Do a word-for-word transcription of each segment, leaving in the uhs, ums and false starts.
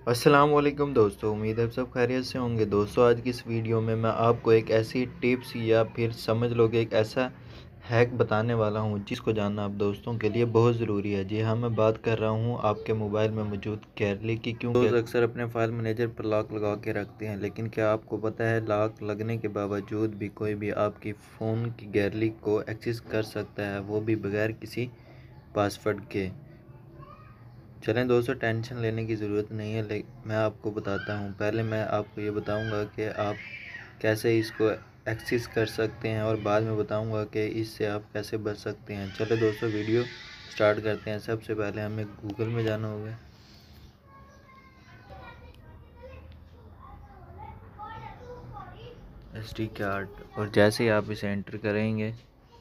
अस्सलाम वालेकुम दोस्तों, उम्मीद है सब खैरियत से होंगे। दोस्तों आज की इस वीडियो में मैं आपको एक ऐसी टिप्स या फिर समझ लो कि एक ऐसा हैक बताने वाला हूं जिसको जानना आप दोस्तों के लिए बहुत ज़रूरी है। जी हाँ, मैं बात कर रहा हूं आपके मोबाइल में मौजूद गैलरी की। क्योंकि दोस्त अक्सर अपने फाइल मैनेजर पर लॉक लगा के रखते हैं, लेकिन क्या आपको पता है लॉक लगने के बावजूद भी कोई भी आपकी फ़ोन की गैलरी को एक्सेस कर सकता है, वो भी बगैर किसी पासवर्ड के। चलें दोस्तों, टेंशन लेने की ज़रूरत नहीं है, लेकिन मैं आपको बताता हूँ। पहले मैं आपको ये बताऊँगा कि आप कैसे इसको एक्सेस कर सकते हैं और बाद में बताऊँगा कि इससे आप कैसे बच सकते हैं। चलो दोस्तों, वीडियो स्टार्ट करते हैं। सबसे पहले हमें गूगल में जाना होगा। एस डी कार्ड, और जैसे ही आप इसे एंटर करेंगे,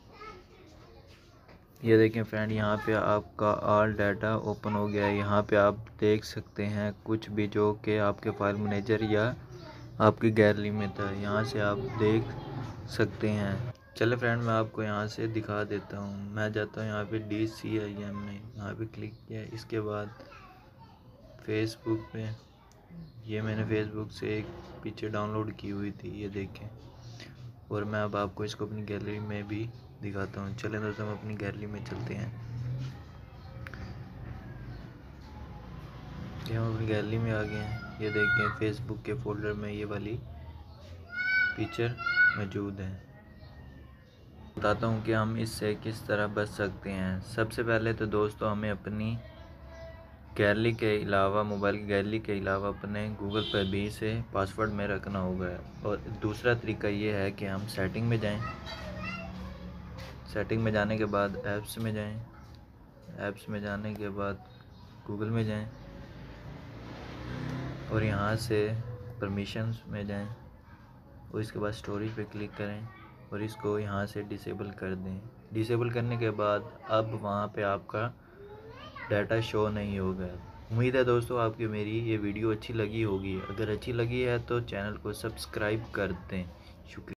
ये देखें फ्रेंड, यहाँ पे आपका ऑल डाटा ओपन हो गया है। यहाँ पे आप देख सकते हैं कुछ भी जो कि आपके फाइल मैनेजर या आपकी गैलरी में था, यहाँ से आप देख सकते हैं। चले फ्रेंड, मैं आपको यहाँ से दिखा देता हूँ। मैं जाता हूँ यहाँ पे डी सी आई एम में, यहाँ पे क्लिक किया। इसके बाद फेसबुक पे, ये मैंने फेसबुक से एक पिक्चर डाउनलोड की हुई थी, ये देखें। और मैं अब आपको इसको अपनी गैलरी में भी दिखाता हूँ। चलें दोस्तों, हम अपनी गैलरी में चलते हैं। कि हम अपनी गैलरी में आ गए हैं। ये देखें, फेसबुक के फोल्डर में ये वाली पिक्चर मौजूद है। बताता हूँ कि हम इससे किस तरह बच सकते हैं। सबसे पहले तो दोस्तों हमें अपनी गैलरी के अलावा, मोबाइल की गैलरी के अलावा, अपने गूगल पे भी से पासवर्ड में रखना होगा। और दूसरा तरीका ये है कि हम सेटिंग में जाएं। सेटिंग में जाने के बाद ऐप्स में जाएं। ऐप्स में जाने के बाद गूगल में जाएं और यहाँ से परमिशंस में जाएं और इसके बाद स्टोरेज पे क्लिक करें और इसको यहाँ से डिसेबल कर दें। डिसेबल करने के बाद अब वहाँ पे आपका डाटा शो नहीं होगा। उम्मीद है दोस्तों आपकी मेरी ये वीडियो अच्छी लगी होगी। अगर अच्छी लगी है तो चैनल को सब्सक्राइब कर दें। शुक्रिया।